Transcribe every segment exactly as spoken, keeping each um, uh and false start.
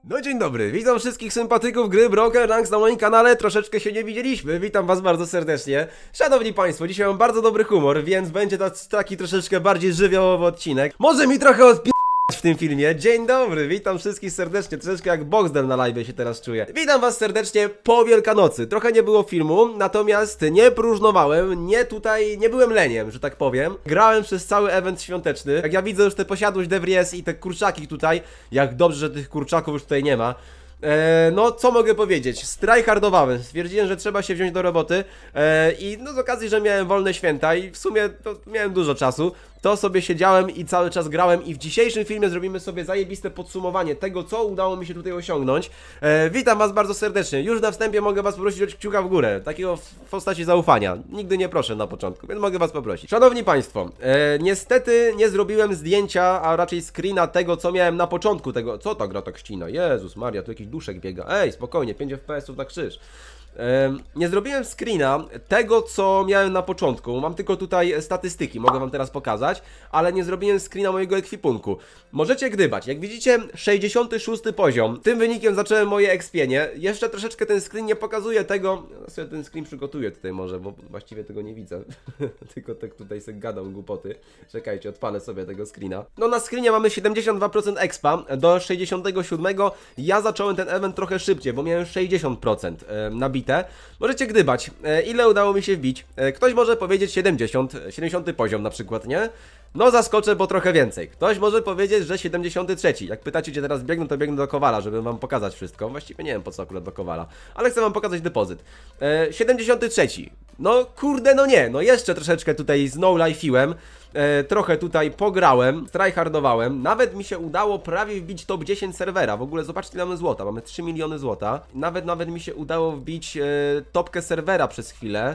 No dzień dobry, witam wszystkich sympatyków gry Broken Ranks na moim kanale, troszeczkę się nie widzieliśmy, witam was bardzo serdecznie. Szanowni państwo, dzisiaj mam bardzo dobry humor, więc będzie to taki troszeczkę bardziej żywiołowy odcinek. Może mi trochę odpi... w tym filmie. Dzień dobry, witam wszystkich serdecznie, troszeczkę jak Boxdel na live się teraz czuję. Witam was serdecznie po Wielkanocy. Trochę nie było filmu, natomiast nie próżnowałem, nie tutaj, nie byłem leniem, że tak powiem. Grałem przez cały event świąteczny. Jak ja widzę już tę posiadłość Devries i te kurczaki tutaj, jak dobrze, że tych kurczaków już tutaj nie ma. Eee, no, co mogę powiedzieć? Strajhardowałem, stwierdziłem, że trzeba się wziąć do roboty eee, i no z okazji, że miałem wolne święta i w sumie to miałem dużo czasu, to sobie siedziałem i cały czas grałem i w dzisiejszym filmie zrobimy sobie zajebiste podsumowanie tego, co udało mi się tutaj osiągnąć. Eee, witam was bardzo serdecznie, już na wstępie mogę was poprosić o kciuka w górę, takiego w postaci zaufania, nigdy nie proszę na początku, więc mogę was poprosić. Szanowni państwo, eee, niestety nie zrobiłem zdjęcia, a raczej screena tego, co miałem na początku tego, co ta gra tak ścina, Jezus Maria, tu jakiś duszek biega, ej, spokojnie, pięć F P S ów na krzyż. Nie zrobiłem screena tego, co miałem na początku. Mam tylko tutaj statystyki, mogę wam teraz pokazać, ale nie zrobiłem screena mojego ekwipunku. Możecie gdybać, jak widzicie sześćdziesiąty szósty poziom. Tym wynikiem zacząłem moje ekspienie. Jeszcze troszeczkę ten screen nie pokazuje tego. Ja sobie ten screen przygotuję tutaj może, bo właściwie tego nie widzę. Tylko tak tutaj sobie gadam głupoty. Czekajcie, odpalę sobie tego screena. No na screenie mamy siedemdziesiąt dwa procent expa do sześćdziesiątego siódmego. Ja zacząłem ten event trochę szybciej, bo miałem sześćdziesiąt procent nabite. Możecie gdybać, ile udało mi się wbić. Ktoś może powiedzieć siedemdziesiąt, siedemdziesiąty poziom na przykład, nie? No zaskoczę, bo trochę więcej. Ktoś może powiedzieć, że siedemdziesiąty trzeci. Jak pytacie, gdzie teraz biegnę, to biegnę do Kowala, żeby wam pokazać wszystko. Właściwie nie wiem, po co akurat do Kowala, ale chcę wam pokazać depozyt. e, siedemdziesiąty trzeci. No kurde, no nie, no jeszcze troszeczkę tutaj znowlife'iłem. E, trochę tutaj pograłem, tryhardowałem. Nawet mi się udało prawie wbić top dziesięć serwera. W ogóle zobaczcie, ile mamy złota, mamy trzy miliony złota. Nawet, nawet mi się udało wbić e, topkę serwera przez chwilę.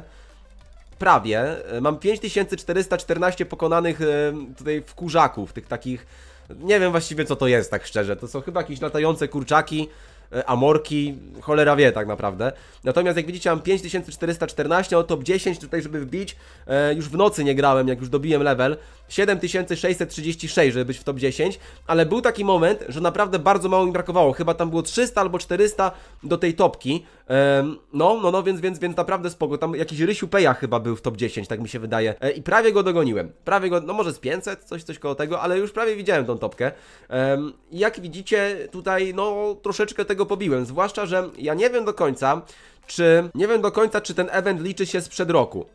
Prawie. Mam pięć tysięcy czterysta czternaście pokonanych e, tutaj wkurzaków, tych takich... Nie wiem właściwie, co to jest, tak szczerze. To są chyba jakieś latające kurczaki, e, amorki, cholera wie tak naprawdę. Natomiast jak widzicie, mam pięć tysięcy czterysta czternaście, no top dziesięć tutaj, żeby wbić. E, już w nocy nie grałem, jak już dobiłem level. siedem tysięcy sześćset trzydzieści sześć, żeby być w top dziesięć. Ale był taki moment, że naprawdę bardzo mało mi brakowało. Chyba tam było trzysta albo czterysta do tej topki. E, no, no, no, więc, więc, więc naprawdę spoko. Tam jakiś Rysiu Peja chyba był w top dziesięć, tak mi się wydaje. E, I prawie go dogoniłem. Prawie go, no może z pięćset, coś, coś koło tego, ale już prawie widziałem tą topkę. E, jak widzicie, tutaj, no, troszeczkę tego pobiłem. Zwłaszcza, że ja nie wiem do końca, czy... Nie wiem do końca, czy ten event liczy się sprzed roku.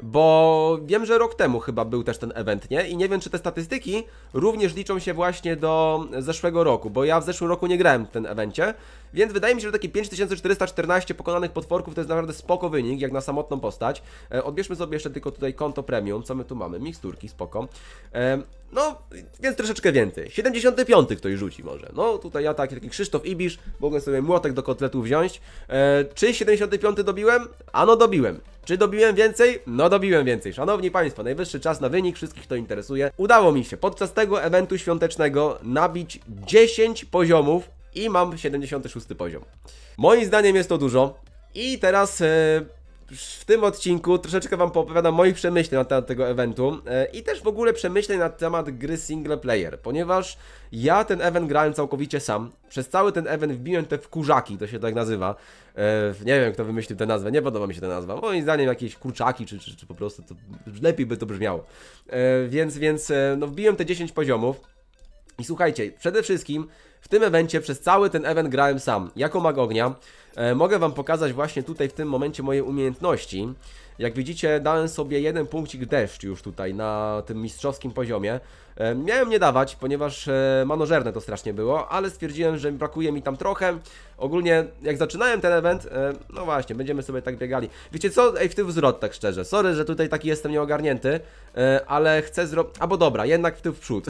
Bo wiem, że rok temu chyba był też ten event, nie? I nie wiem, czy te statystyki również liczą się właśnie do zeszłego roku, bo ja w zeszłym roku nie grałem w tym evencie, więc wydaje mi się, że takie pięć tysięcy czterysta czternaście pokonanych potworków to jest naprawdę spoko wynik, jak na samotną postać. E, odbierzmy sobie jeszcze tylko tutaj konto premium, co my tu mamy? Miksturki, spoko. E, no, więc troszeczkę więcej. siedemdziesiąty piąty ktoś rzuci może. No, tutaj ja taki, taki Krzysztof Ibisz, mogę sobie młotek do kotletu wziąć. E, czy siedemdziesiąty piąty dobiłem? Ano dobiłem. Czy dobiłem więcej? No dobiłem więcej. Szanowni państwo, najwyższy czas na wynik, wszystkich to interesuje. Udało mi się podczas tego eventu świątecznego nabić dziesięć poziomów i mam siedemdziesiąty szósty poziom. Moim zdaniem jest to dużo. I teraz e, w tym odcinku troszeczkę wam poopowiadam moich przemyśleń na temat tego eventu e, i też w ogóle przemyśleń na temat gry single player, ponieważ ja ten event grałem całkowicie sam. Przez cały ten event wbiłem te wkurzaki, to się tak nazywa. E, nie wiem, kto wymyślił tę nazwę, nie podoba mi się ta nazwa. Moim zdaniem jakieś kurczaki, czy, czy, czy po prostu to lepiej by to brzmiało. E, więc, więc e, no wbiłem te dziesięć poziomów. I słuchajcie, przede wszystkim w tym evencie przez cały ten event grałem sam, jako mag ognia. E, mogę wam pokazać właśnie tutaj w tym momencie moje umiejętności. Jak widzicie, dałem sobie jeden punkcik deszcz już tutaj na tym mistrzowskim poziomie. E, miałem nie dawać, ponieważ e, manożerne to strasznie było, ale stwierdziłem, że brakuje mi tam trochę. Ogólnie jak zaczynałem ten event, e, no właśnie, będziemy sobie tak biegali. Wiecie co? Ej, w tył wzrot tak szczerze. Sorry, że tutaj taki jestem nieogarnięty, e, ale chcę zrobić... Albo dobra, jednak w tył w przód.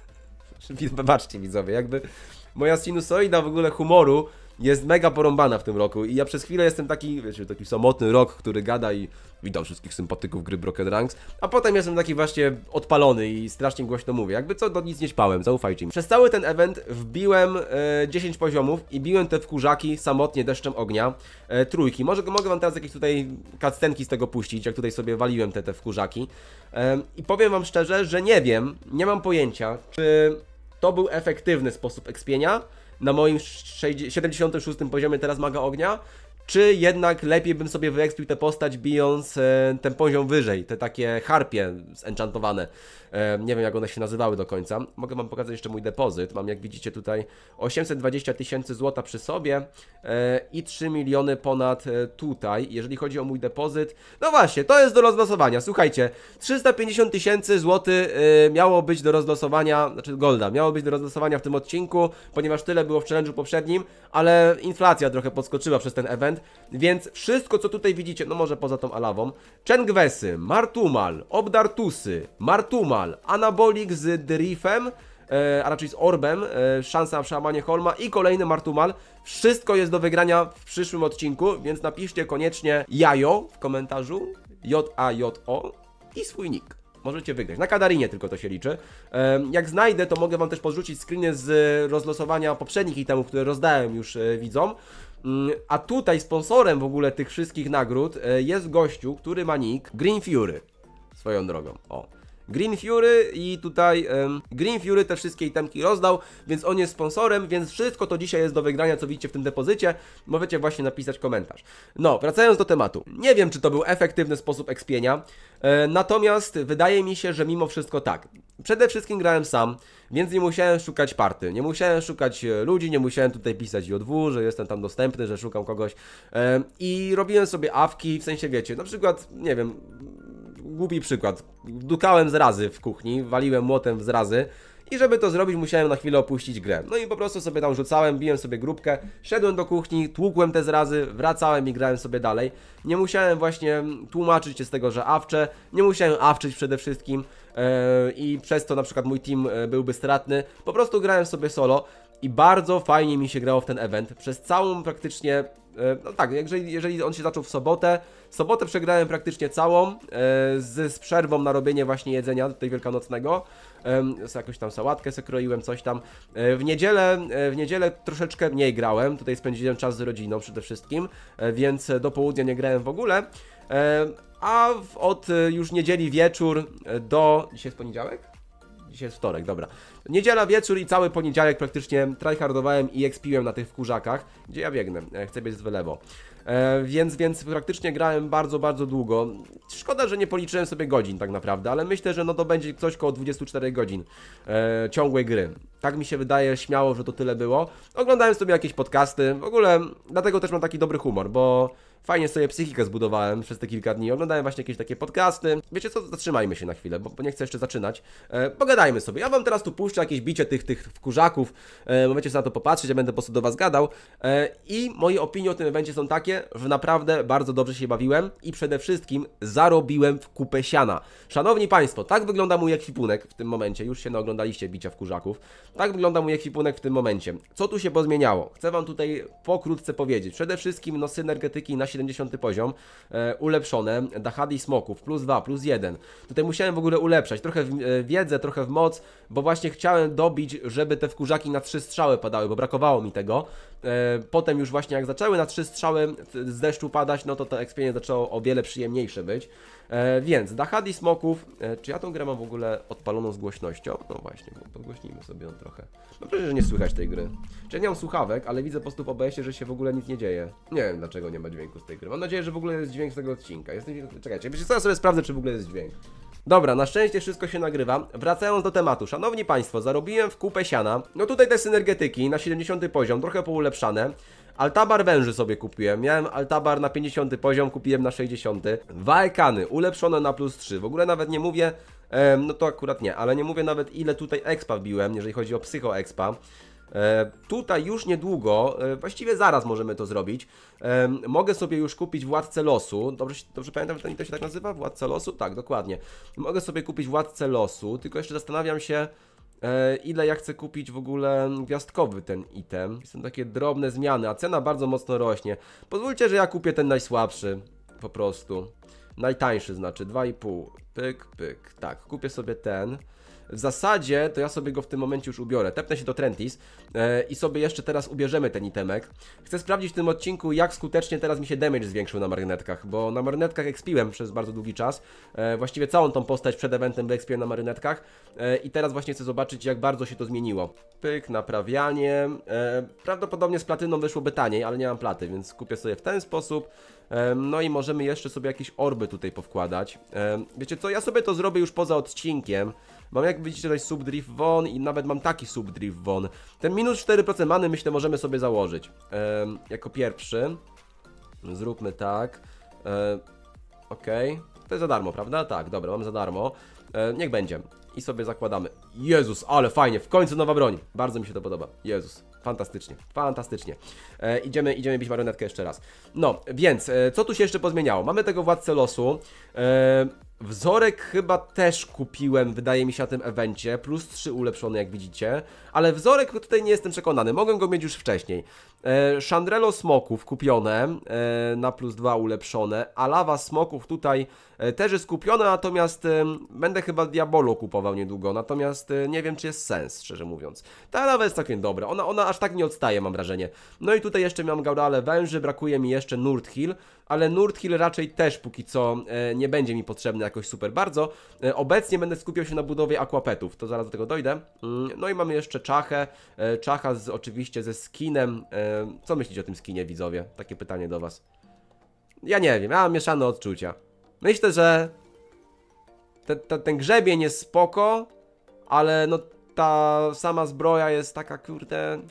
Wybaczcie widzowie, jakby moja sinusoida w ogóle humoru jest mega porąbana w tym roku i ja przez chwilę jestem taki, wiecie, taki samotny rok, który gada i witam wszystkich sympatyków gry Broken Ranks, a potem jestem taki właśnie odpalony i strasznie głośno mówię, jakby co, do nic nie ćpałem, zaufajcie mi. Przez cały ten event wbiłem e, dziesięć poziomów i biłem te wkurzaki samotnie deszczem ognia, e, trójki. Może mogę wam teraz jakieś tutaj cutscenki z tego puścić, jak tutaj sobie waliłem te, te wkurzaki e, i powiem wam szczerze, że nie wiem, nie mam pojęcia, czy to był efektywny sposób ekspienia, na moim siedemdziesiątym szóstym poziomie teraz maga ognia, czy jednak lepiej bym sobie wyekspił tę postać, bijąc e, ten poziom wyżej, te takie harpie zenchantowane. E, nie wiem, jak one się nazywały do końca. Mogę wam pokazać jeszcze mój depozyt. Mam, jak widzicie, tutaj osiemset dwadzieścia tysięcy złota przy sobie e, i trzy miliony ponad e, tutaj, jeżeli chodzi o mój depozyt. No właśnie, to jest do rozlosowania. Słuchajcie, trzysta pięćdziesiąt tysięcy złotych e, miało być do rozlosowania, znaczy golda, miało być do rozlosowania w tym odcinku, ponieważ tyle było w challenge'u poprzednim, ale inflacja trochę podskoczyła przez ten event. Więc wszystko, co tutaj widzicie, no może poza tą alawą, Chengwesy, Martumal, Obdartusy, Martumal, Anabolik z Drifem, e, a raczej z Orbem, e, szansa na przełamanie Holma i kolejny Martumal. Wszystko jest do wygrania w przyszłym odcinku, więc napiszcie koniecznie jajo w komentarzu, J A J O i swój nick. Możecie wygrać. Na Kadarinie tylko to się liczy. Jak znajdę, to mogę wam też podrzucić screeny z rozlosowania poprzednich itemów, które rozdałem już widzom. A tutaj sponsorem w ogóle tych wszystkich nagród jest gościu, który ma nick Green Fury. Swoją drogą. O. Green Fury i tutaj um, Green Fury te wszystkie itemki rozdał, więc on jest sponsorem, więc wszystko to dzisiaj jest do wygrania, co widzicie w tym depozycie. Możecie właśnie napisać komentarz. No, wracając do tematu. Nie wiem, czy to był efektywny sposób expienia, e, natomiast wydaje mi się, że mimo wszystko tak. Przede wszystkim grałem sam, więc nie musiałem szukać party, nie musiałem szukać ludzi, nie musiałem tutaj pisać J W, że jestem tam dostępny, że szukam kogoś e, i robiłem sobie awki, w sensie wiecie, na przykład, nie wiem, głupi przykład, dukałem zrazy w kuchni, waliłem młotem w zrazy i żeby to zrobić, musiałem na chwilę opuścić grę. No i po prostu sobie tam rzucałem, biłem sobie grupkę, szedłem do kuchni, tłukłem te zrazy, wracałem i grałem sobie dalej. Nie musiałem właśnie tłumaczyć się z tego, że awczę, nie musiałem awczyć przede wszystkim yy, i przez to na przykład mój team byłby stratny. Po prostu grałem sobie solo i bardzo fajnie mi się grało w ten event. Przez całą praktycznie, no tak, jeżeli, jeżeli on się zaczął w sobotę, sobotę przegrałem praktycznie całą, z, z przerwą na robienie właśnie jedzenia tutaj wielkanocnego. Jakąś tam sałatkę se kroiłem, coś tam. W niedzielę, w niedzielę troszeczkę mniej grałem, tutaj spędziłem czas z rodziną przede wszystkim, więc do południa nie grałem w ogóle. A od już niedzieli wieczór do... Dzisiaj jest poniedziałek? Dzisiaj jest wtorek, dobra. Niedziela wieczór i cały poniedziałek praktycznie tryhardowałem i expiłem na tych wkurzakach. Gdzie ja biegnę? Chcę biec w lewo. E, więc, więc praktycznie grałem bardzo, bardzo długo. Szkoda, że nie policzyłem sobie godzin tak naprawdę, ale myślę, że no to będzie coś koło dwudziestu czterech godzin e, ciągłej gry. Tak mi się wydaje śmiało, że to tyle było. Oglądałem sobie jakieś podcasty, w ogóle dlatego też mam taki dobry humor, bo fajnie sobie psychikę zbudowałem przez te kilka dni. Oglądałem właśnie jakieś takie podcasty. Wiecie co, zatrzymajmy się na chwilę, bo, bo nie chcę jeszcze zaczynać. E, pogadajmy sobie. Ja wam teraz tu puszczę jakieś bicie tych, tych wkurzaków. E, możecie sobie na to popatrzeć, ja będę po prostu do was gadał. E, I moje opinie o tym evencie są takie, że naprawdę bardzo dobrze się bawiłem i przede wszystkim zarobiłem w kupę siana. Szanowni Państwo, tak wygląda mój ekwipunek w tym momencie. Już się naoglądaliście bicia wkurzaków. Tak wygląda mój ekwipunek w tym momencie. Co tu się pozmieniało? Chcę wam tutaj pokrótce powiedzieć. Przede wszystkim no synergetyki na siedemdziesiąty poziom, e, ulepszone, Dahadi smoków, plus dwa, plus jeden. Tutaj musiałem w ogóle ulepszać, trochę w e, wiedzę, trochę w moc, bo właśnie chciałem dobić, żeby te wkurzaki na trzy strzały padały, bo brakowało mi tego. E, potem już właśnie jak zaczęły na trzy strzały z deszczu padać, no to to expienie zaczęło o wiele przyjemniejsze być. E, więc Dahadi smoków, e, czy ja tą grę mam w ogóle odpaloną z głośnością? No właśnie, podgłośnijmy sobie ją trochę. No przecież, że nie słychać tej gry. Czy ja nie mam słuchawek, ale widzę po prostu w O B S-ie, że się w ogóle nic nie dzieje. Nie wiem dlaczego nie ma dźwięku z tej gry. Mam nadzieję, że w ogóle jest dźwięk z tego odcinka. Jestem... Czekajcie, wiecie co, ja sobie sprawdzę, czy w ogóle jest dźwięk. Dobra, na szczęście wszystko się nagrywa. Wracając do tematu, szanowni Państwo, zarobiłem w kupę siana. No tutaj te synergetyki na siedemdziesiąty poziom, trochę poulepszane. Altabar węży sobie kupiłem, miałem Altabar na pięćdziesiąty poziom, kupiłem na sześćdziesiąty. Waekany ulepszone na plus trzy, w ogóle nawet nie mówię, e, no to akurat nie, ale nie mówię nawet ile tutaj expa wbiłem, jeżeli chodzi o psycho expa. E, tutaj już niedługo, e, właściwie zaraz możemy to zrobić, e, mogę sobie już kupić Władcę Losu, dobrze, dobrze pamiętam, że to się tak nazywa? Władca Losu? Tak, dokładnie. Mogę sobie kupić Władcę Losu, tylko jeszcze zastanawiam się, e, ile ja chcę kupić w ogóle gwiazdkowy ten item. Są takie drobne zmiany, a cena bardzo mocno rośnie. Pozwólcie, że ja kupię ten najsłabszy, po prostu. Najtańszy znaczy, dwa i pół. Pyk, pyk. Tak, kupię sobie ten. w zasadzie to ja sobie go w tym momencie już ubiorę. Tepnę się do Trentis e, i sobie jeszcze teraz ubierzemy ten itemek. Chcę sprawdzić w tym odcinku, jak skutecznie teraz mi się damage zwiększył na marynetkach, bo na marynetkach expiłem przez bardzo długi czas. E, właściwie całą tą postać przed eventem wyexpiłem na marynetkach e, i teraz właśnie chcę zobaczyć, jak bardzo się to zmieniło. Pyk, naprawianie. E, prawdopodobnie z platyną wyszłoby taniej, ale nie mam platy, więc kupię sobie w ten sposób. E, no i możemy jeszcze sobie jakieś orby tutaj powkładać. E, wiecie co, ja sobie to zrobię już poza odcinkiem. Mam, jak widzicie, tutaj subdrift won i nawet mam taki subdrift won. Ten minus cztery procent many, myślę, możemy sobie założyć. E, jako pierwszy. Zróbmy tak. E, Okej. Okay. To jest za darmo, prawda? Tak, dobra, mam za darmo. E, niech będzie. I sobie zakładamy. Jezus, ale fajnie, w końcu nowa broń. Bardzo mi się to podoba. Jezus, fantastycznie, fantastycznie. E, idziemy, idziemy bić marionetkę jeszcze raz. No, więc, e, co tu się jeszcze pozmieniało? Mamy tego władcę losu. E, wzorek chyba też kupiłem, wydaje mi się, na tym evencie. Plus trzy ulepszony, jak widzicie. Ale wzorek tutaj nie jestem przekonany. Mogłem go mieć już wcześniej. E, Chandrelo smoków kupione, e, na plus dwa ulepszone. A lawa smoków tutaj e, też jest kupiona, natomiast e, będę chyba Diabolo kupował niedługo. Natomiast e, nie wiem, czy jest sens, szczerze mówiąc. Ta lawa jest całkiem dobra. Ona, ona aż tak nie odstaje, mam wrażenie. No i tutaj jeszcze mam Gaurale węży, brakuje mi jeszcze Nurthill. Ale Nurthill raczej też póki co e, nie będzie mi potrzebny jakoś super bardzo. E, obecnie będę skupiał się na budowie aquapetów, to zaraz do tego dojdę. Mm, no i mamy jeszcze czachę. E, czacha z, oczywiście ze skinem. E, co myślicie o tym skinie, widzowie? Takie pytanie do was. Ja nie wiem, ja mam mieszane odczucia. Myślę, że te, te, ten grzebień jest spoko, ale no ta sama zbroja jest taka, kurde,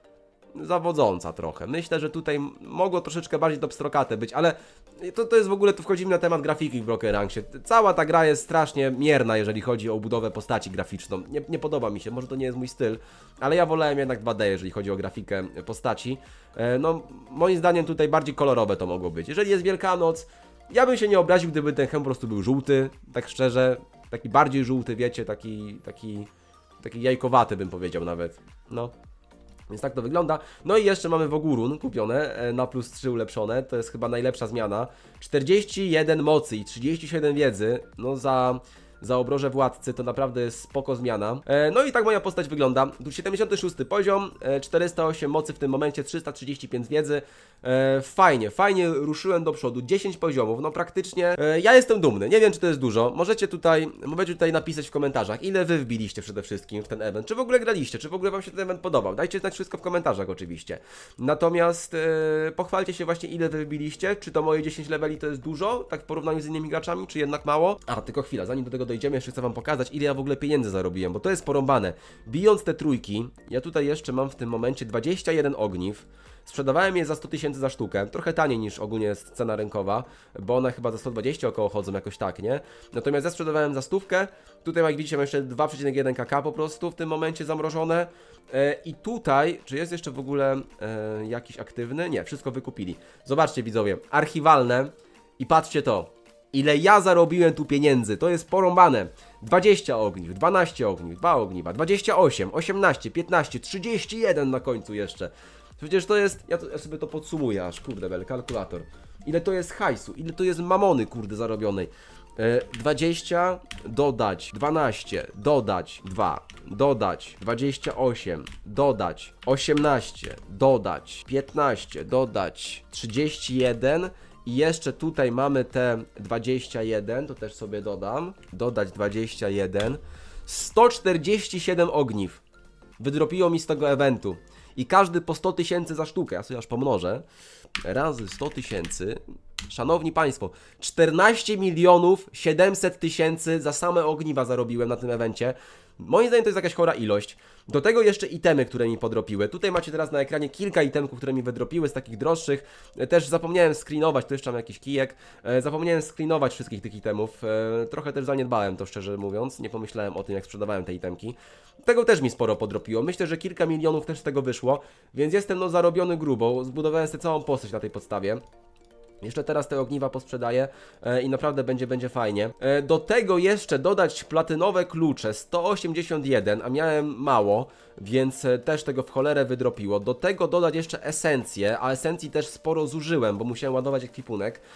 zawodząca trochę. Myślę, że tutaj mogło troszeczkę bardziej dopstrokate być, ale to, to jest w ogóle, tu wchodzimy na temat grafiki w Broken Ranksie. Cała ta gra jest strasznie mierna, jeżeli chodzi o budowę postaci graficzną. Nie, nie podoba mi się, może to nie jest mój styl, ale ja wolałem jednak dwa D, jeżeli chodzi o grafikę postaci. No, moim zdaniem tutaj bardziej kolorowe to mogło być. Jeżeli jest Wielkanoc, ja bym się nie obraził, gdyby ten hełm po prostu był żółty, tak szczerze. Taki bardziej żółty, wiecie, taki, taki, taki jajkowaty bym powiedział nawet. No. Więc tak to wygląda. No i jeszcze mamy Wogurun kupione na plus trzy ulepszone. To jest chyba najlepsza zmiana. czterdzieści jeden mocy i trzydzieści siedem wiedzy. No za... za obroże władcy to naprawdę jest spoko zmiana. E, no i tak moja postać wygląda. Tu siedemdziesiąty szósty poziom, e, czterysta osiem mocy w tym momencie, trzysta trzydzieści pięć wiedzy. E, fajnie, fajnie ruszyłem do przodu, dziesięć poziomów, no praktycznie e, ja jestem dumny. Nie wiem, czy to jest dużo. Możecie tutaj, możecie tutaj napisać w komentarzach, ile wy wbiliście przede wszystkim w ten event. Czy w ogóle graliście, czy w ogóle wam się ten event podobał. Dajcie znać wszystko w komentarzach oczywiście. Natomiast e, pochwalcie się właśnie, ile wy wbiliście. Czy to moje dziesięć leveli to jest dużo, tak w porównaniu z innymi graczami, czy jednak mało? A, tylko chwila, zanim do tego dojdziemy, jeszcze chcę wam pokazać, ile ja w ogóle pieniędzy zarobiłem, bo to jest porąbane. Bijąc te trójki, ja tutaj jeszcze mam w tym momencie dwadzieścia jeden ogniw. Sprzedawałem je za sto tysięcy za sztukę, trochę taniej niż ogólnie jest cena rynkowa, bo one chyba za sto dwadzieścia około chodzą jakoś tak, nie? Natomiast ja sprzedawałem za stówkę, tutaj jak widzicie mam jeszcze dwa przecinek jeden kaka po prostu w tym momencie zamrożone. E, I tutaj, czy jest jeszcze w ogóle e, jakiś aktywny? Nie, wszystko wykupili. Zobaczcie widzowie, archiwalne i patrzcie to. Ile ja zarobiłem tu pieniędzy, to jest porąbane. dwadzieścia ogniw, dwanaście ogniw, dwa ogniwa, dwadzieścia osiem, osiemnaście, piętnaście, trzydzieści jeden na końcu jeszcze. Przecież to jest, ja, to, ja sobie to podsumuję aż, kurde bel, kalkulator. Ile to jest hajsu, ile to jest mamony, kurde, zarobionej. E, dwadzieścia, dodać, dwanaście, dodać, dwa, dodać, dwadzieścia osiem, dodać, osiemnaście, dodać, piętnaście, dodać, trzydzieści jeden. I jeszcze tutaj mamy te dwadzieścia jeden, to też sobie dodam. Dodać dwadzieścia jeden. sto czterdzieści siedem ogniw wydropiło mi z tego eventu. I każdy po sto tysięcy za sztukę. Ja sobie aż pomnożę. Razy sto tysięcy. Szanowni Państwo, czternaście milionów siedemset tysięcy za same ogniwa zarobiłem na tym evencie. Moim zdaniem to jest jakaś chora ilość. Do tego jeszcze itemy, które mi podropiły. Tutaj macie teraz na ekranie kilka itemków, które mi wydropiły z takich droższych. Też zapomniałem screenować, tu jeszcze mam jakiś kijek. Zapomniałem screenować wszystkich tych itemów. Trochę też zaniedbałem to, szczerze mówiąc. Nie pomyślałem o tym, jak sprzedawałem te itemki. Tego też mi sporo podropiło. Myślę, że kilka milionów też z tego wyszło. Więc jestem no zarobiony grubo. Zbudowałem sobie całą postać na tej podstawie. Jeszcze teraz te ogniwa posprzedaję e, i naprawdę będzie, będzie fajnie. E, do tego jeszcze dodać platynowe klucze, sto osiemdziesiąt jeden, a miałem mało, więc e, też tego w cholerę wydropiło. Do tego dodać jeszcze esencję, a esencji też sporo zużyłem, bo musiałem ładować ekwipunek.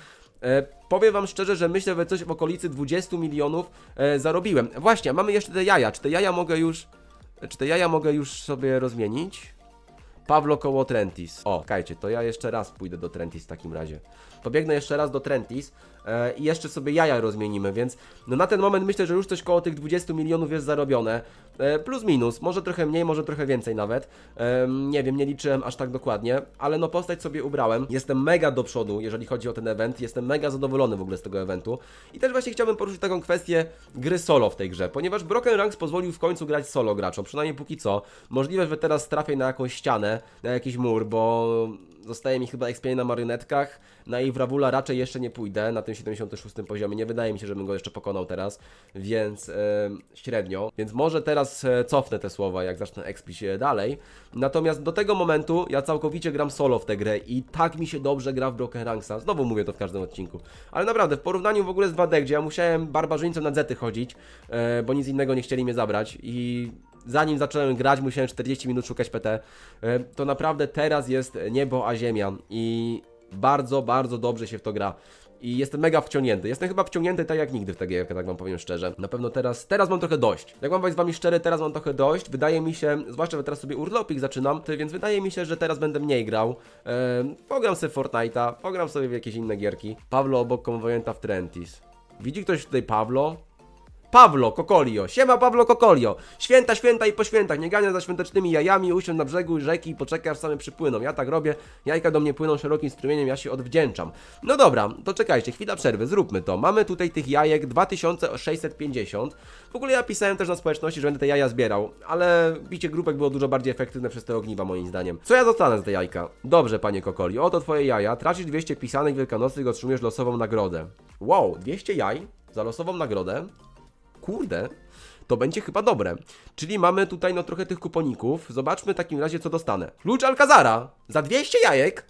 E, powiem wam szczerze, że myślę, że coś w okolicy dwudziestu milionów e, zarobiłem. Właśnie, mamy jeszcze te jaja. Czy te jaja mogę już... Czy te jaja mogę już sobie rozmienić? Pablo koło Trentis. O, czekajcie, to ja jeszcze raz pójdę do Trentis w takim razie. Pobiegnę jeszcze raz do Trentis e, i jeszcze sobie jaja rozmienimy, więc no na ten moment myślę, że już coś koło tych dwudziestu milionów jest zarobione. E, plus minus, może trochę mniej, może trochę więcej nawet. E, nie wiem, nie liczyłem aż tak dokładnie, ale no postać sobie ubrałem. Jestem mega do przodu, jeżeli chodzi o ten event. Jestem mega zadowolony w ogóle z tego eventu. I też właśnie chciałbym poruszyć taką kwestię gry solo w tej grze, ponieważ Broken Ranks pozwolił w końcu grać solo graczom, przynajmniej póki co. Możliwe, że teraz trafię na jakąś ścianę, na jakiś mur, bo zostaje mi chyba expienie na marionetkach. Na Ivravula raczej jeszcze nie pójdę, na tym siedemdziesiątym szóstym poziomie. Nie wydaje mi się, żebym go jeszcze pokonał teraz, więc e, średnio. Więc może teraz e, cofnę te słowa, jak zacznę expić dalej. Natomiast do tego momentu ja całkowicie gram solo w tę grę i tak mi się dobrze gra w Broken Ranksa. Znowu mówię to w każdym odcinku. Ale naprawdę, w porównaniu w ogóle z dwa D, gdzie ja musiałem barbarzyńcom na zety chodzić, e, bo nic innego nie chcieli mnie zabrać i... Zanim zacząłem grać, musiałem czterdzieści minut szukać P T. To naprawdę teraz jest niebo a ziemia i bardzo, bardzo dobrze się w to gra. I jestem mega wciągnięty. Jestem chyba wciągnięty tak jak nigdy w tę gierkę, tak wam powiem szczerze. Na pewno teraz, teraz mam trochę dość. Jak mam być z wami szczery, teraz mam trochę dość. Wydaje mi się, zwłaszcza, że teraz sobie urlopik zaczynam, więc wydaje mi się, że teraz będę mniej grał. Eee, pogram sobie w Fortnite'a, pogram sobie w jakieś inne gierki. Pablo obok konwojenta w Trentis. Widzi ktoś tutaj Pablo? Pablo Kokolio, siema Pablo Kokolio. Święta, święta i po świętach, nie gania za świątecznymi jajami, usiądź na brzegu rzeki i poczekaj, aż same przypłyną. Ja tak robię, jajka do mnie płyną szerokim strumieniem, ja się odwdzięczam. No dobra, to czekajcie, chwila przerwy, zróbmy to. Mamy tutaj tych jajek dwa tysiące sześćset pięćdziesiąt. W ogóle ja pisałem też na społeczności, że będę te jaja zbierał, ale bicie grupek było dużo bardziej efektywne przez te ogniwa moim zdaniem. Co ja dostanę za te jajka? Dobrze, panie Kokolio, oto twoje jaja. Tracisz dwieście pisanek wielkanocnych, otrzymujesz losową nagrodę. Wow, dwieście jaj za losową nagrodę? Kurde, to będzie chyba dobre. Czyli mamy tutaj no trochę tych kuponików. Zobaczmy w takim razie, co dostanę. Klucz Alcazara za dwieście jajek.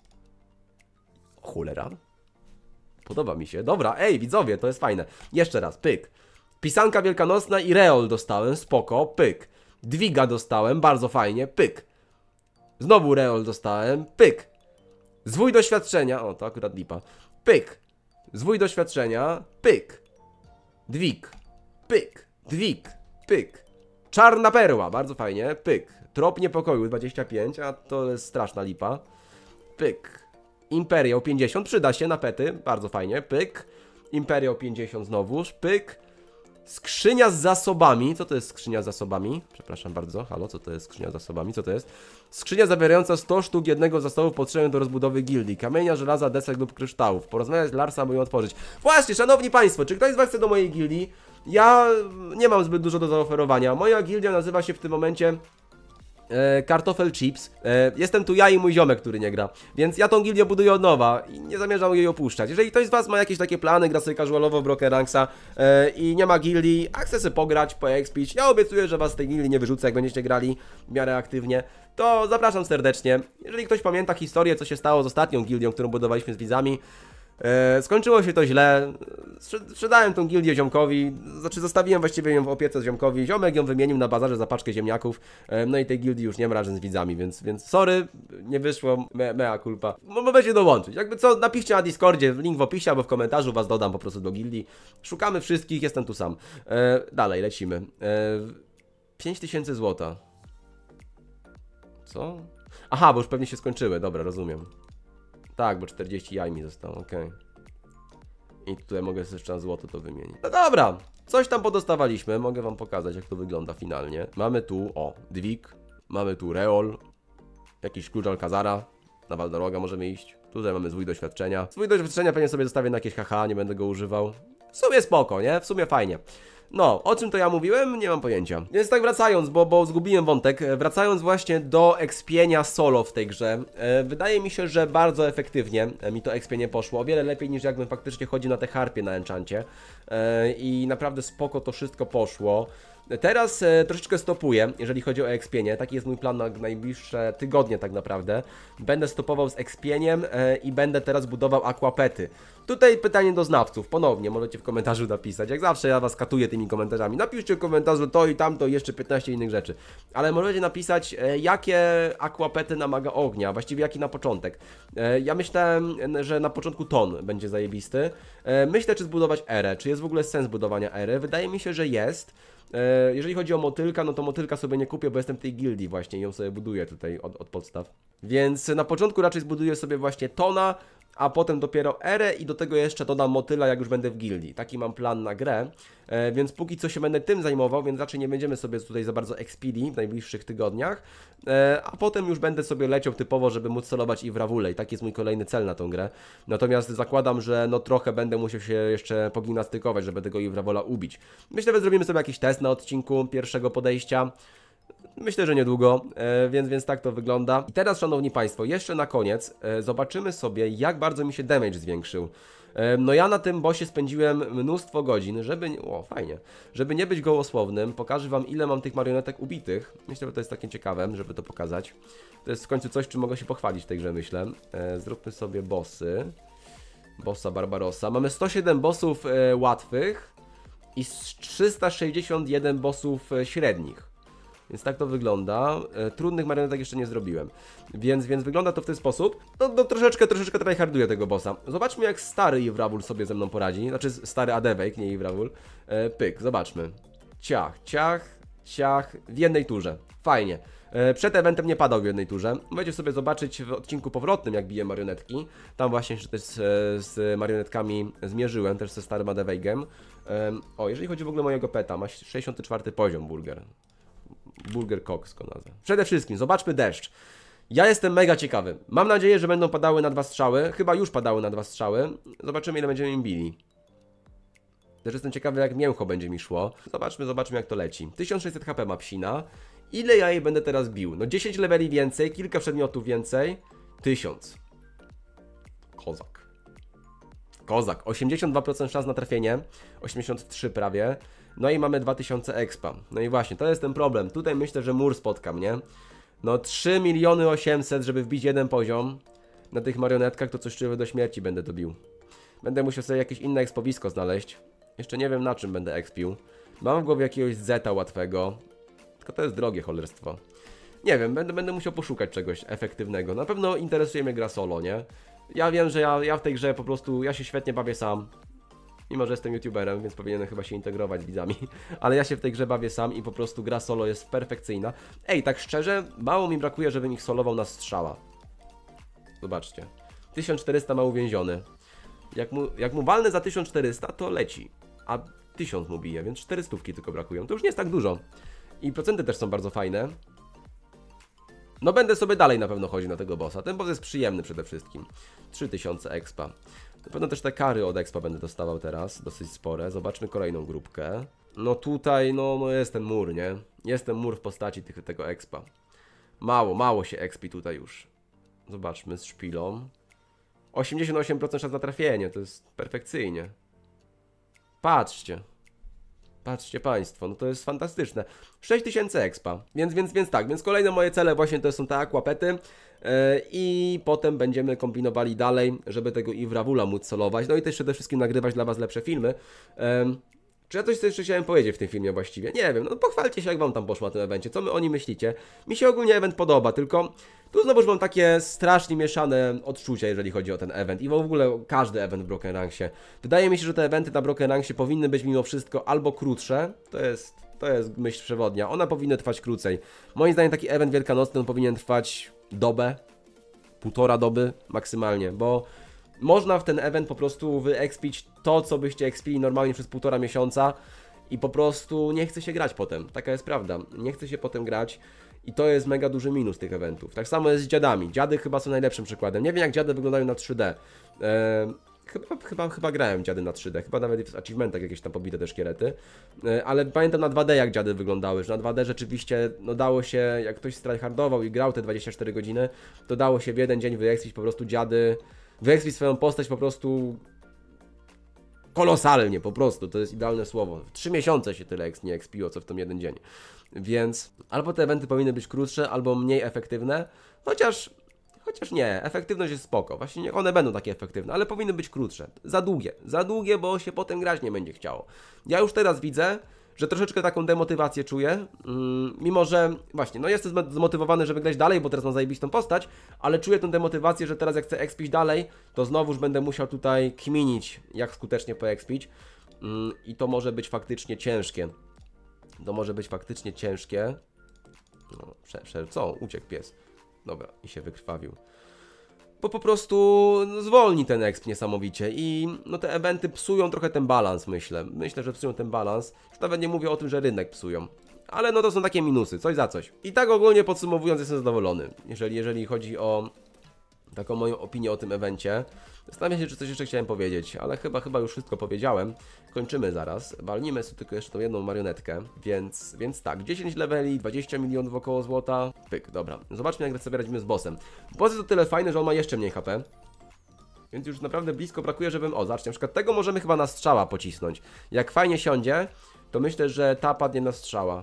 Cholera. Podoba mi się. Dobra, ej widzowie, to jest fajne. Jeszcze raz, pyk. Pisanka wielkanocna i reol dostałem, spoko, pyk. Dwiga dostałem, bardzo fajnie, pyk. Znowu reol dostałem, pyk. Zwój doświadczenia, o to akurat lipa. Pyk. Zwój doświadczenia, pyk. Dwig. Pyk, dwig, pyk. Czarna perła, bardzo fajnie, pyk. Trop niepokoju dwadzieścia pięć, a to jest straszna lipa. Pyk. Imperiał pięćdziesiąt, przyda się na pety, bardzo fajnie, pyk. Imperiał pięćdziesiąt znowuż, pyk. Skrzynia z zasobami, co to jest skrzynia z zasobami? Przepraszam bardzo, halo, co to jest skrzynia z zasobami, co to jest? Skrzynia zawierająca sto sztuk jednego zasobu potrzebnych do rozbudowy gildii. Kamienia, żelaza, desek lub kryształów. Porozmawiać z Larsa, by ją otworzyć. Właśnie, szanowni państwo, czy ktoś z was chce do mojej gildii? Ja nie mam zbyt dużo do zaoferowania. Moja gildia nazywa się w tym momencie e, Kartofel Chips. E, jestem tu ja i mój ziomek, który nie gra. Więc ja tą gildię buduję od nowa i nie zamierzam jej opuszczać. Jeżeli ktoś z was ma jakieś takie plany, gra sobie casualowo w Broken Ranksa e, i nie ma gildii, a chce sobie pograć, poexpić, ja obiecuję, że was z tej gildii nie wyrzucę, jak będziecie grali w miarę aktywnie, to zapraszam serdecznie. Jeżeli ktoś pamięta historię, co się stało z ostatnią gildią, którą budowaliśmy z widzami, E, skończyło się to źle, sprzedałem tą gildię ziomkowi, znaczy zostawiłem właściwie ją w opiece z ziomkowi, ziomek ją wymienił na bazarze za paczkę ziemniaków, e, no i tej gildii już nie ma razem z widzami, więc, więc sorry, nie wyszło, me, mea culpa. Możecie dołączyć, jakby co, napiszcie na Discordzie, link w opisie albo w komentarzu, was dodam po prostu do gildii. Szukamy wszystkich, jestem tu sam. E, dalej, lecimy. E, pięć tysięcy złota. Co? Aha, bo już pewnie się skończyły, dobra, rozumiem. Tak, bo czterdzieści jaj mi zostało, okej. Okay. I tutaj mogę jeszcze na złoto to wymienić. No dobra, coś tam podostawaliśmy, mogę wam pokazać, jak to wygląda finalnie. Mamy tu, o, dwig, mamy tu reol, jakiś klucz Alcazara, na Waldoroga możemy iść. Tutaj mamy zwój doświadczenia. Zwój doświadczenia pewnie sobie zostawię na jakieś haha, nie będę go używał. W sumie spoko, nie? W sumie fajnie. No, o czym to ja mówiłem? Nie mam pojęcia. Więc tak wracając, bo, bo zgubiłem wątek, wracając właśnie do expienia solo w tej grze, e, wydaje mi się, że bardzo efektywnie mi to expienie poszło, o wiele lepiej niż jakbym faktycznie chodził na te harpie na enchancie e, i naprawdę spoko to wszystko poszło. Teraz e, troszeczkę stopuję, jeżeli chodzi o expienie, taki jest mój plan na najbliższe tygodnie tak naprawdę. Będę stopował z expieniem e, i będę teraz budował aquapety. Tutaj pytanie do znawców, ponownie możecie w komentarzu napisać, jak zawsze ja was katuję tymi tymi komentarzami. Napiszcie w komentarzu to i tamto i jeszcze piętnaście innych rzeczy. Ale możecie napisać, e, jakie aquapety namaga ognia, właściwie jaki na początek. E, ja myślałem, że na początku ton będzie zajebisty. E, myślę, czy zbudować erę, czy jest w ogóle sens budowania ery. Wydaje mi się, że jest. E, jeżeli chodzi o motylka, no to motylka sobie nie kupię, bo jestem w tej gildii właśnie i ją sobie buduję tutaj od, od podstaw. Więc na początku raczej zbuduję sobie właśnie tona, a potem dopiero erę i do tego jeszcze dodam motyla, jak już będę w gildii. Taki mam plan na grę, e, więc póki co się będę tym zajmował, więc raczej nie będziemy sobie tutaj za bardzo expili w najbliższych tygodniach, e, a potem już będę sobie leciał typowo, żeby móc solować i w Rawule i taki jest mój kolejny cel na tą grę. Natomiast zakładam, że no trochę będę musiał się jeszcze pogimnastykować, żeby tego i w Rawula ubić. Myślę, że zrobimy sobie jakiś test na odcinku pierwszego podejścia. Myślę, że niedługo, e, więc, więc tak to wygląda. I teraz, szanowni państwo, jeszcze na koniec e, zobaczymy sobie, jak bardzo mi się damage zwiększył. E, no ja na tym bossie spędziłem mnóstwo godzin, żeby... O, fajnie. Żeby nie być gołosłownym, pokażę wam, ile mam tych marionetek ubitych. Myślę, że to jest takie ciekawe, żeby to pokazać. To jest w końcu coś, czym mogę się pochwalić w tej grze, myślę. E, zróbmy sobie bossy. Bossa Barbarossa. Mamy sto siedem bossów e, łatwych i trzysta sześćdziesiąt jeden bossów e, średnich. Więc tak to wygląda. E, trudnych marionetek jeszcze nie zrobiłem. Więc, więc wygląda to w ten sposób. No, no troszeczkę, troszeczkę tryharduję tego bossa. Zobaczmy, jak stary Iwrawul sobie ze mną poradzi. Znaczy stary Adewejk, nie Iwrawul. E, pyk, zobaczmy. Ciach, ciach, ciach w jednej turze. Fajnie. E, przed eventem nie padał w jednej turze. Będziecie sobie zobaczyć w odcinku powrotnym, jak bije marionetki. Tam właśnie się też z, z marionetkami zmierzyłem, też ze starym Adewejgiem. E, o, jeżeli chodzi w ogóle o mojego peta, ma sześćdziesiąty czwarty poziom burger. Burger Cox go nazwę. Przede wszystkim zobaczmy deszcz. Ja jestem mega ciekawy. Mam nadzieję, że będą padały na dwa strzały. Chyba już padały na dwa strzały. Zobaczymy, ile będziemy im bili. Też jestem ciekawy, jak mięcho będzie mi szło. Zobaczmy, zobaczmy, jak to leci. tysiąc sześćset HP ma psina. Ile ja jej będę teraz bił? No dziesięć leveli więcej, kilka przedmiotów więcej. tysiąc. Kozak. Kozak. osiemdziesiąt dwa procent szans na trafienie. osiemdziesiąt trzy prawie. No i mamy dwa tysiące expa. No i właśnie, to jest ten problem. Tutaj myślę, że mur spotka mnie. No trzy miliony osiemset, żeby wbić jeden poziom. Na tych marionetkach to coś czuję, do śmierci będę dobił. Będę musiał sobie jakieś inne expowisko znaleźć. Jeszcze nie wiem, na czym będę expił. Mam w głowie jakiegoś zeta łatwego. Tylko to jest drogie cholerstwo. Nie wiem, będę, będę musiał poszukać czegoś efektywnego. Na pewno interesuje mnie gra solo, nie? Ja wiem, że ja, ja w tej grze po prostu, ja się świetnie bawię sam. Mimo, że jestem youtuberem, więc powinienem chyba się integrować z widzami. Ale ja się w tej grze bawię sam i po prostu gra solo jest perfekcyjna. Ej, tak szczerze, mało mi brakuje, żebym ich solował na strzała. Zobaczcie. tysiąc czterysta ma uwięziony. Jak mu, jak mu walnę za tysiąc czterysta, to leci. A tysiąc mu bije, więc czterysta tylko brakują. To już nie jest tak dużo. I procenty też są bardzo fajne. No będę sobie dalej na pewno chodził na tego bossa. Ten boss jest przyjemny przede wszystkim. trzy tysiące expa. Na pewno też te kary od expa będę dostawał teraz, dosyć spore. Zobaczmy kolejną grupkę. No tutaj, no, no jest ten mur, nie? Jest ten mur w postaci tych, tego expa. Mało, mało się expi tutaj już. Zobaczmy z szpilą. osiemdziesiąt osiem procent szans na trafienie, to jest perfekcyjnie. Patrzcie. Patrzcie państwo, no to jest fantastyczne. sześć tysięcy expa, więc, więc, więc tak, więc kolejne moje cele właśnie to są te aquapety yy, i potem będziemy kombinowali dalej, żeby tego Iwrawula móc solować, no i też przede wszystkim nagrywać dla was lepsze filmy. Yy, czy ja coś jeszcze chciałem powiedzieć w tym filmie właściwie? Nie wiem, no pochwalcie się, jak wam tam poszło na tym evencie, co my o nim myślicie? Mi się ogólnie event podoba, tylko tu znowuż mam takie strasznie mieszane odczucia, jeżeli chodzi o ten event i w ogóle każdy event w Broken Ranksie. Wydaje mi się, że te eventy na Broken Ranksie powinny być mimo wszystko albo krótsze, to jest, to jest myśl przewodnia, one powinny trwać krócej. Moim zdaniem taki event wielkanocny powinien trwać dobę, półtora doby maksymalnie, bo można w ten event po prostu wyekspić to, co byście ekspili normalnie przez półtora miesiąca i po prostu nie chce się grać potem. Taka jest prawda. Nie chce się potem grać i to jest mega duży minus tych eventów. Tak samo jest z dziadami. Dziady chyba są najlepszym przykładem. Nie wiem, jak dziady wyglądają na trzy D. Eee, chyba, chyba, chyba grałem dziady na trzy D. Chyba nawet w achievementach jakieś tam pobite te szkielety. Eee, ale pamiętam na dwa D, jak dziady wyglądały. Że na dwa D rzeczywiście no, dało się, jak ktoś tryhardował i grał te dwadzieścia cztery godziny, to dało się w jeden dzień wyekspić po prostu dziady. Wyekspić swoją postać po prostu kolosalnie, po prostu, to jest idealne słowo. W trzy miesiące się tyle nie ekspiło, co w tym jeden dzień. Więc albo te eventy powinny być krótsze, albo mniej efektywne, chociaż Chociaż nie, efektywność jest spoko. Właśnie niech one będą takie efektywne, ale powinny być krótsze. Za długie. Za długie, bo się potem grać nie będzie chciało. Ja już teraz widzę, że troszeczkę taką demotywację czuję, mm, mimo że właśnie, no jestem zmotywowany, żeby grać dalej, bo teraz mam zajebistą postać, ale czuję tę demotywację, że teraz jak chcę expić dalej, to znowuż będę musiał tutaj kminić, jak skutecznie poexpić mm, i to może być faktycznie ciężkie. To może być faktycznie ciężkie. No, prze, prze, co? Uciekł pies. Dobra, i się wykrwawił. Bo po prostu no, zwolni ten exp niesamowicie i no te eventy psują trochę ten balans, myślę. Myślę, że psują ten balans. Już nawet nie mówię o tym, że rynek psują. Ale no to są takie minusy, coś za coś. I tak ogólnie podsumowując, jestem zadowolony. Jeżeli, jeżeli chodzi o taką moją opinię o tym evencie. Zastanawiam się, czy coś jeszcze chciałem powiedzieć, ale chyba, chyba już wszystko powiedziałem. Kończymy zaraz. Walnijmy sobie tylko jeszcze tą jedną marionetkę. Więc, więc tak, dziesięć leveli, dwadzieścia milionów około złota. Pyk, dobra. Zobaczmy, jak sobie radzimy z bossem. Boss jest o tyle fajny, że on ma jeszcze mniej H P. Więc już naprawdę blisko brakuje, żebym... O, zobaczcie, na przykład tego możemy chyba na strzała pocisnąć. Jak fajnie siądzie, to myślę, że ta padnie na strzała.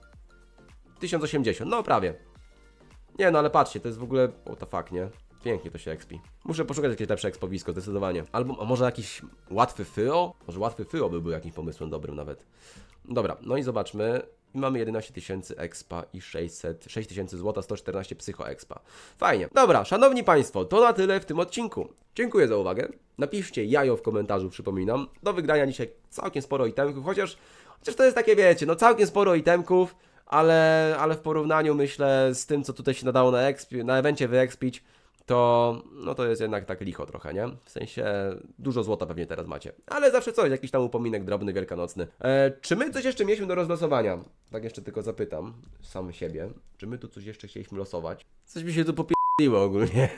tysiąc osiemdziesiąt, no prawie. Nie, no ale patrzcie, to jest w ogóle... O, to fuck, nie? Pięknie to się expi. Muszę poszukać jakieś lepsze expowisko, zdecydowanie. Albo a może jakiś łatwy fyro? Może łatwy fyro by był jakimś pomysłem dobrym nawet. Dobra, no i zobaczmy. I mamy jedenaście tysięcy expa i sześćset, sześć tysięcy złota, sto czternaście psycho expa. Fajnie. Dobra, szanowni państwo, to na tyle w tym odcinku. Dziękuję za uwagę. Napiszcie jajo w komentarzu, przypominam. Do wygrania dzisiaj całkiem sporo itemków, chociaż, chociaż to jest takie, wiecie, no całkiem sporo itemków, ale, ale w porównaniu, myślę, z tym, co tutaj się nadało na, exp, na evencie wyexpić, to no to jest jednak tak licho trochę, nie? W sensie dużo złota pewnie teraz macie. Ale zawsze coś, jakiś tam upominek drobny, wielkanocny. E, czy my coś jeszcze mieliśmy do rozlosowania? Tak jeszcze tylko zapytam sam siebie. Czy my tu coś jeszcze chcieliśmy losować? Coś mi się tu popierdoliło ogólnie.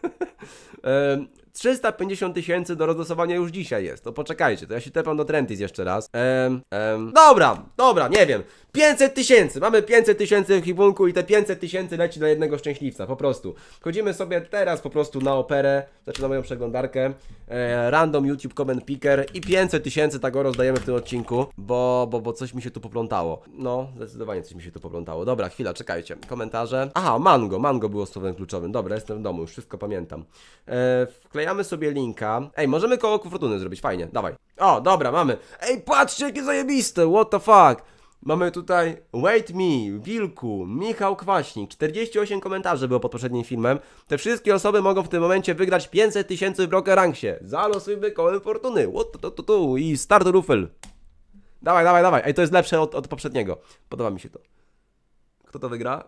e, trzysta pięćdziesiąt tysięcy do rozlosowania już dzisiaj jest. To poczekajcie, to ja się tepam do Trentis jeszcze raz. Ehm, ehm. Dobra, dobra, nie wiem. pięćset tysięcy, mamy pięćset tysięcy w ekwipunku i te pięćset tysięcy leci dla jednego szczęśliwca, po prostu. Chodzimy sobie teraz po prostu na operę, znaczy na moją przeglądarkę. E, random YouTube comment picker i pięćset tysięcy tak rozdajemy w tym odcinku, bo, bo, bo coś mi się tu poplątało. No, zdecydowanie coś mi się tu poplątało. Dobra, chwila, czekajcie. Komentarze. Aha, mango, mango było słowem kluczowym. Dobra, jestem w domu, już wszystko pamiętam. E, wklejamy sobie linka. Ej, możemy koło fortuny zrobić, fajnie, dawaj. O, dobra, mamy. Ej, patrzcie, jakie zajebiste, what the fuck. Mamy tutaj Wait Me, Wilku, Michał Kwaśnik, czterdzieści osiem komentarzy było pod poprzednim filmem. Te wszystkie osoby mogą w tym momencie wygrać pięćset tysięcy w Broker Ranksie. Zalosujmy kołem fortuny. What to, to, to, i start rufel. Dawaj, dawaj, dawaj. Ej, to jest lepsze od, od poprzedniego. Podoba mi się to. Kto to wygra?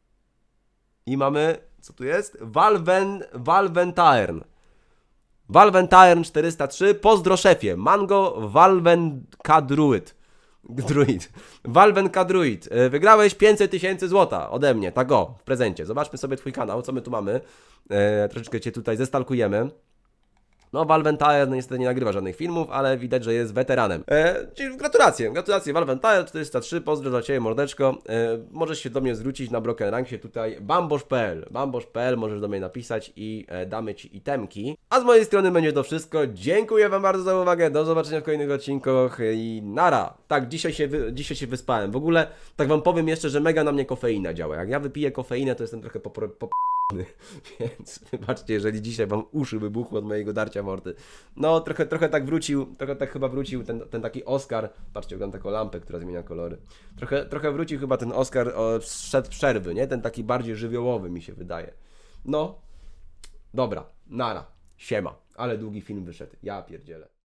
I mamy, co tu jest? Valven, Valventaern. Valventaern czterysta trzy, pozdro szefie. Mango Valven Kadruid. Druid. Valven Kadruid. Wygrałeś pięćset tysięcy złota ode mnie, tak o, w prezencie. Zobaczmy sobie twój kanał, co my tu mamy. E, troszeczkę cię tutaj zestalkujemy. No, Valventaire no, niestety nie nagrywa żadnych filmów, ale widać, że jest weteranem. E, czyli gratulacje, gratulacje Valventaire czterysta trzy, pozdro dla Ciebie, mordeczko. E, możesz się do mnie zwrócić na Broken Ranksie tutaj bambosz kropka p l. bambosz kropka p l możesz do mnie napisać i e, damy Ci itemki. A z mojej strony będzie to wszystko. Dziękuję Wam bardzo za uwagę, do zobaczenia w kolejnych odcinkach i nara. Tak, dzisiaj się, wy, dzisiaj się wyspałem. W ogóle, tak Wam powiem jeszcze, że mega na mnie kofeina działa. Jak ja wypiję kofeinę, to jestem trochę po, po więc wybaczcie, jeżeli dzisiaj wam uszy wybuchły od mojego darcia mordy. No, trochę, trochę tak wrócił, trochę tak chyba wrócił ten, ten taki Oscar. Patrzcie, oglądam taką lampę, która zmienia kolory. Trochę, trochę wrócił chyba ten Oscar o, sprzed przerwy, nie? Ten taki bardziej żywiołowy mi się wydaje. No, dobra, nara, siema. Ale długi film wyszedł, ja pierdzielę.